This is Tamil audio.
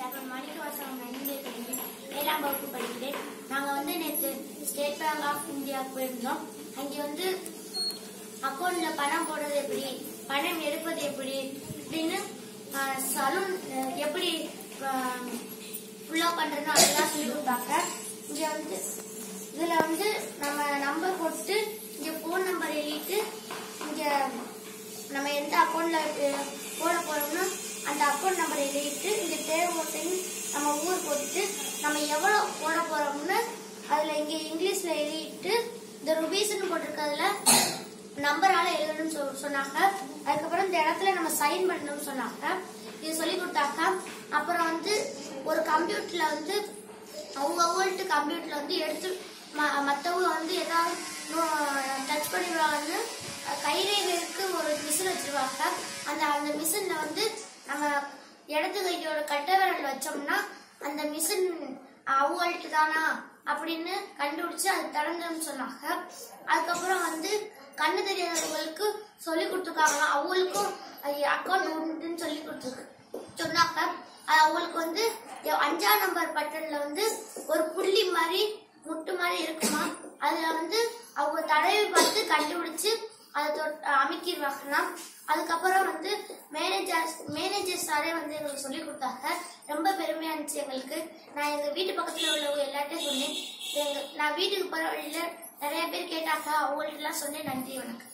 Challan manicka vasagam ஏழாம் வகுப்பு படிக்கிறேன். நாங்க நேற்று ஸ்டேட் பேங்க் ஆஃப் இந்தியா போயிருந்தோம். அங்கே அக்கௌண்ட்ல பணம் போடுறது எப்படி, பணம் எடுப்பது எப்படி அப்படின்னு சலூன் எப்படி ஃபுல்லா பண்றதுன்னு அதெல்லாம் சொல்லி கொடுத்தாங்க. இங்க இதுல நம்ம நம்பர் போட்டு இங்க போன் நம்பர் எழுதிட்டு இங்க நம்ம எந்த அக்கௌண்ட்ல போட போறோம்னா அந்த அக்கௌண்ட் நம்பர் எழுதிட்டு இங்க பேர் போட்டு நம்ம ஊர் போட்டுட்டு நம்ம எவ்வளவு போட போறோம்னு அதுல இங்க இங்கிலீஷ்ல எழுதிட்டு இந்த ருபீஸ்னு போட்டிருக்கிறதுல நம்பரால எழுதணும்னு சொன்னாங்க. அதுக்கப்புறம் இந்த இடத்துல நம்ம சைன் பண்ணணும்னு சொன்னாங்க. இது சொல்லி கொடுத்தாங்க. அப்புறம் ஒரு கம்ப்யூட்டர்ல அவங்க கம்ப்யூட்டர்ல எடுத்து மற்றவங்க ஏதாவது டச் பண்ணிடுவாங்கன்னு கைரேகைக்கு ஒரு மிஷின் வச்சிருவாங்க. அந்த மிஷின்ல நம்ம இடது கையோட கட்டை விரல் வச்சோம்னா அந்த மிஷின் அவங்கள்ட்ட தானா அப்படின்னு கண்டுபிடிச்சு அது திறந்துன்னு சொன்னாங்க. அதுக்கப்புறம் கண்ணு தெரியாதவங்களுக்கு சொல்லி கொடுத்துருக்காங்க. அவங்களுக்கும் அக்கௌண்ட் உண்டுன்னு சொல்லி சொன்னாங்க. அவங்களுக்கு 5ஆம் நம்பர் பட்டன்ல ஒரு புள்ளி மாதிரி முட்டு மாதிரி இருக்குமா, அதுல அவங்க தடவை பார்த்து கண்டுபிடிச்சு அதை அமைக்கிடுவாங்கன்னா அதுக்கப்புறம் மேனேஜர் சாரே எங்களுக்கு சொல்லி கொடுத்தாங்க. ரொம்ப பெருமையா இருந்துச்சு எங்களுக்கு. நான் எங்க வீட்டு பக்கத்துல உள்ளவங்க எல்லாத்தையும் சொன்னேன். நான் வீட்டுக்கு போற வழியில நிறைய பேர் கேட்டாங்க. அவங்களுக்கு எல்லாம் சொன்னேன். நன்றி, வணக்கம்.